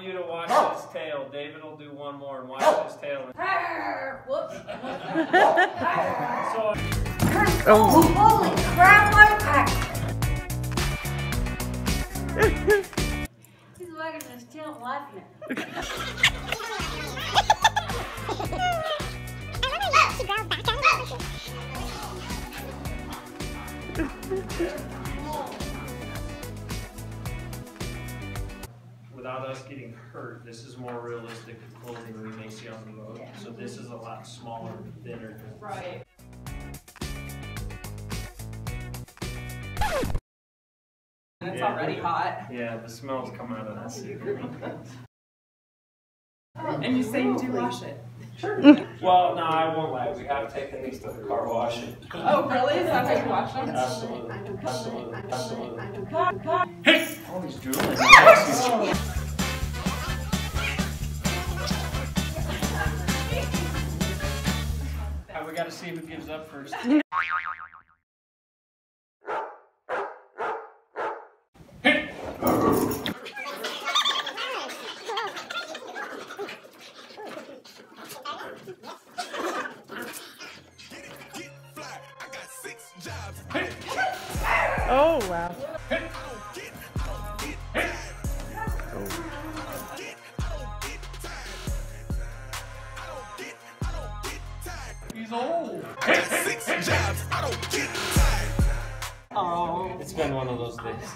you to watch his tail. David will do one more and watch his tail. Whoops. Oh. Holy crap, he's wagging his tail and laughing at me. Without us getting hurt, this is more realistic clothing we may see on the road. Yeah. So this is a lot smaller and thinner. Right. And it's already hot. Yeah, the smells come out of that cigarette. And you say you do wash it. Sure. Well, no, I won't lie. We have taken these to the car wash. Oh, really? Is that how you wash them? Absolutely. Absolutely. Absolutely. Oh, he's drooling. We got to see who gives up first. Oh, wow. He's old. Oh. It's been one of those days.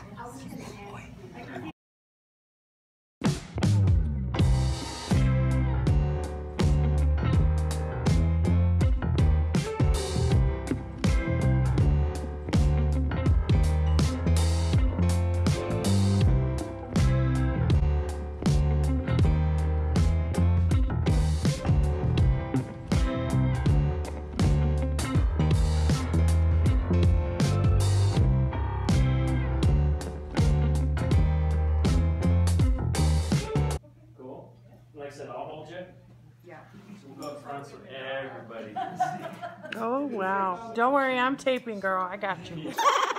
Like I said, I'll hold you. Yeah. So we'll go up front so everybody can see. Oh, wow. Don't worry, I'm taping, girl. I got you.